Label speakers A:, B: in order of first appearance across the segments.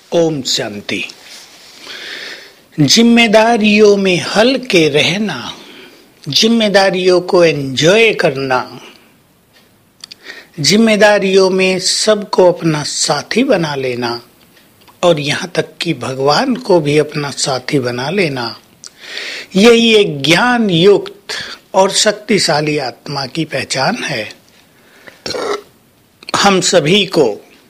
A: ओम शांति। जिम्मेदारियों में हल्के रहना, जिम्मेदारियों को एंजॉय करना, जिम्मेदारियों में सबको अपना साथी बना लेना और यहाँ तक कि भगवान को भी अपना साथी बना लेना, यही एक ज्ञान युक्त और शक्तिशाली आत्मा की पहचान है। हम सभी को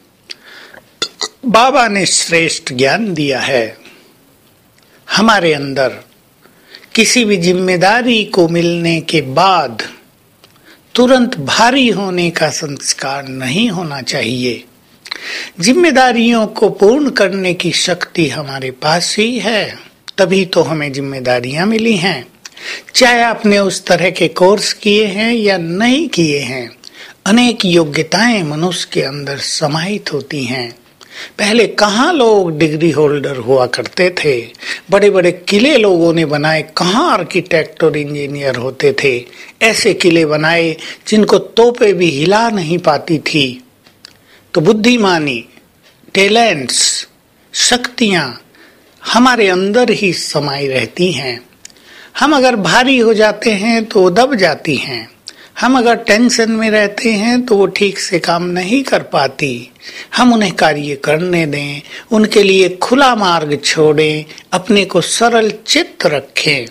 A: बाबा ने श्रेष्ठ ज्ञान दिया है। हमारे अंदर किसी भी जिम्मेदारी को मिलने के बाद तुरंत भारी होने का संस्कार नहीं होना चाहिए। जिम्मेदारियों को पूर्ण करने की शक्ति हमारे पास ही है, तभी तो हमें जिम्मेदारियां मिली हैं। चाहे आपने उस तरह के कोर्स किए हैं या नहीं किए हैं, अनेक योग्यताएं मनुष्य के अंदर समाहित होती हैं। पहले कहाँ लोग डिग्री होल्डर हुआ करते थे, बड़े बड़े किले लोगों ने बनाए, कहाँ आर्किटेक्ट और इंजीनियर होते थे। ऐसे किले बनाए जिनको तोपें भी हिला नहीं पाती थी। तो बुद्धिमानी, टैलेंट्स, शक्तियां हमारे अंदर ही समाई रहती हैं। हम अगर भारी हो जाते हैं तो वो दब जाती हैं। हम अगर टेंशन में रहते हैं तो वो ठीक से काम नहीं कर पाती। हम उन्हें कार्य करने दें, उनके लिए खुला मार्ग छोड़ें, अपने को सरल चित्त रखें।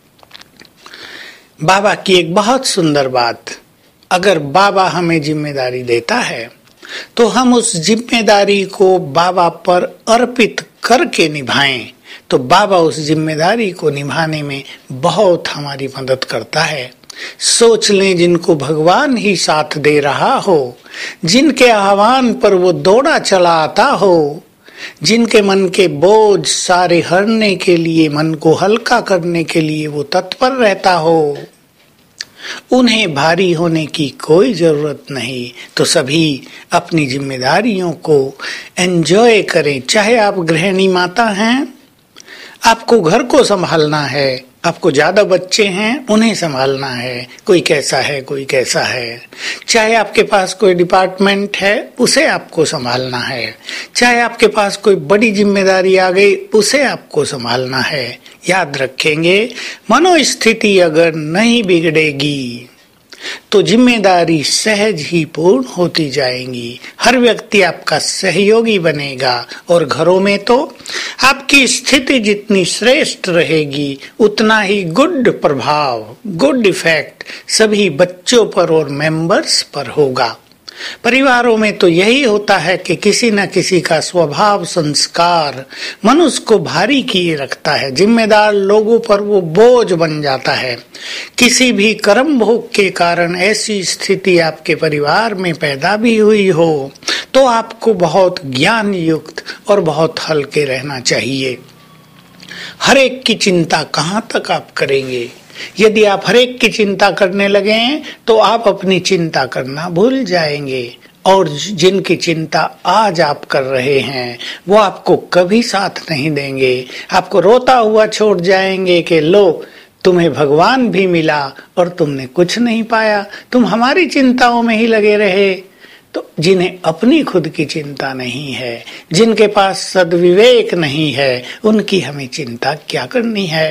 A: बाबा की एक बहुत सुंदर बात, अगर बाबा हमें जिम्मेदारी देता है तो हम उस जिम्मेदारी को बाबा पर अर्पित करके निभाएं, तो बाबा उस जिम्मेदारी को निभाने में बहुत हमारी मदद करता है। सोच लें, जिनको भगवान ही साथ दे रहा हो, जिनके आह्वान पर वो दौड़ा चला आता हो, जिनके मन के बोझ सारे हरने के लिए, मन को हल्का करने के लिए वो तत्पर रहता हो, उन्हें भारी होने की कोई जरूरत नहीं। तो सभी अपनी जिम्मेदारियों को एंजॉय करें। चाहे आप गृहिणी माता हैं, आपको घर को संभालना है, आपको ज्यादा बच्चे हैं, उन्हें संभालना है, कोई कैसा है कोई कैसा है। चाहे आपके पास कोई डिपार्टमेंट है, उसे आपको संभालना है। चाहे आपके पास कोई बड़ी जिम्मेदारी आ गई, उसे आपको संभालना है। याद रखेंगे, मनोस्थिति अगर नहीं बिगड़ेगी तो जिम्मेदारी सहज ही पूर्ण होती जाएंगी। हर व्यक्ति आपका सहयोगी बनेगा और घरों में तो आपकी स्थिति जितनी श्रेष्ठ रहेगी, उतना ही गुड प्रभाव, गुड इफेक्ट सभी बच्चों पर और मेंबर्स पर होगा। परिवारों में तो यही होता है कि किसी न किसी का स्वभाव, संस्कार मनुष्य को भारी किए रखता है। जिम्मेदार लोगों पर वो बोझ बन जाता है। किसी भी कर्म भोग के कारण ऐसी स्थिति आपके परिवार में पैदा भी हुई हो तो आपको बहुत ज्ञान युक्त और बहुत हल्के रहना चाहिए। हर एक की चिंता कहाँ तक आप करेंगे? यदि आप हर एक की चिंता करने लगे तो आप अपनी चिंता करना भूल जाएंगे, और जिनकी चिंता आज आप कर रहे हैं वो आपको कभी साथ नहीं देंगे। आपको रोता हुआ छोड़ जाएंगे कि लो, तुम्हें भगवान भी मिला और तुमने कुछ नहीं पाया, तुम हमारी चिंताओं में ही लगे रहे। तो जिन्हें अपनी खुद की चिंता नहीं है, जिनके पास सद्विवेक नहीं है, उनकी हमें चिंता क्या करनी है।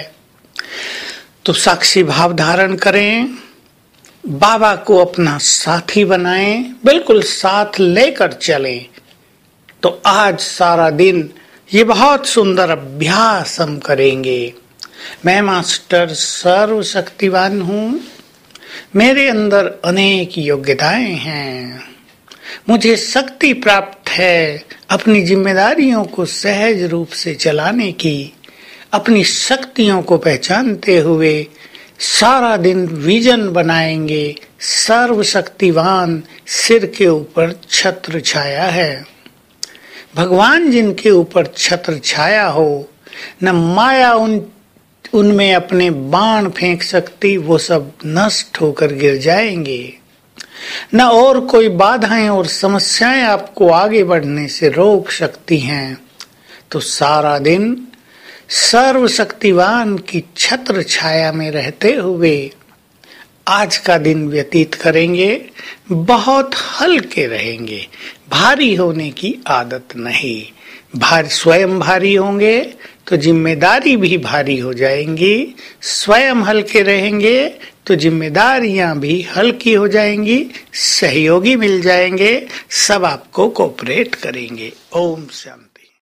A: तो साक्षी भाव धारण करें, बाबा को अपना साथी बनाएं, बिल्कुल साथ लेकर चलें। तो आज सारा दिन ये बहुत सुंदर अभ्यास हम करेंगे। मैं मास्टर सर्वशक्तिवान हूँ, मेरे अंदर अनेक योग्यताएं हैं, मुझे शक्ति प्राप्त है अपनी जिम्मेदारियों को सहज रूप से चलाने की। अपनी शक्तियों को पहचानते हुए सारा दिन विजन बनाएंगे। सर्वशक्तिवान सिर के ऊपर छत्र छाया है। भगवान जिनके ऊपर छत्र छाया हो, न माया उनमें अपने बाण फेंक सकती, वो सब नष्ट होकर गिर जाएंगे। न और कोई बाधाएं और समस्याएं आपको आगे बढ़ने से रोक सकती हैं। तो सारा दिन सर्वशक्तिवान की छत्र छाया में रहते हुए आज का दिन व्यतीत करेंगे, बहुत हल्के रहेंगे, भारी होने की आदत नहीं। स्वयं भारी होंगे तो जिम्मेदारी भी भारी हो जाएंगी, स्वयं हल्के रहेंगे तो जिम्मेदारियां भी हल्की हो जाएंगी, सहयोगी मिल जाएंगे, सब आपको कोऑपरेट करेंगे। ओम शांति।